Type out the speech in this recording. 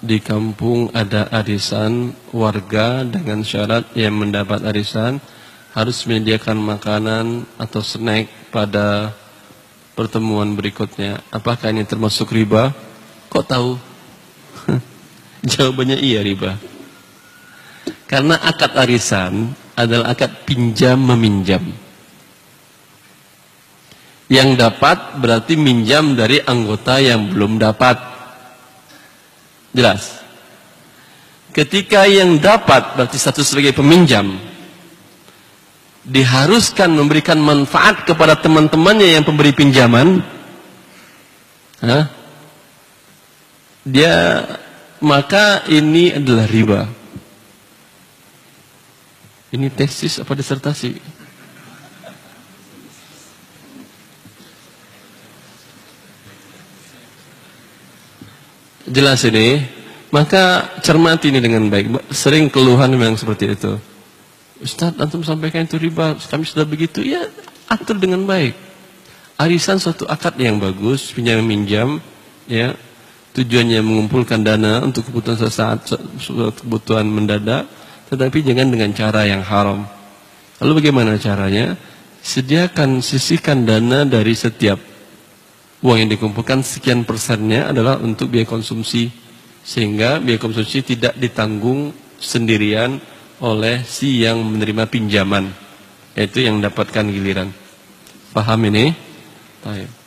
di kampung ada arisan warga dengan syarat yang mendapat arisan harus menyediakan makanan atau snack pada pertemuan berikutnya. Apakah ini termasuk riba? Kok tahu? Jawabannya iya, riba. Karena akad arisan adalah akad pinjam meminjam. Yang dapat berarti minjam dari anggota yang belum dapat. Jelas. Ketika yang dapat berarti status sebagai peminjam, diharuskan memberikan manfaat kepada teman-temannya yang pemberi pinjaman, maka ini adalah riba. Ini tesis apa disertasi? Jelas ini. Maka cermati ini dengan baik. Sering keluhan memang seperti itu. Ustaz, antum sampaikan itu riba, kami sudah begitu. Ya, atur dengan baik. Arisan suatu akad yang bagus, pinjam minjam, ya. Tujuannya mengumpulkan dana untuk kebutuhan sesaat, kebutuhan mendadak, tetapi jangan dengan cara yang haram. Lalu bagaimana caranya? Sisihkan dana dari setiap uang yang dikumpulkan, sekian persennya adalah untuk biaya konsumsi, sehingga biaya konsumsi tidak ditanggung sendirian oleh si yang menerima pinjaman, yaitu yang mendapatkan giliran. Paham ini? Baik.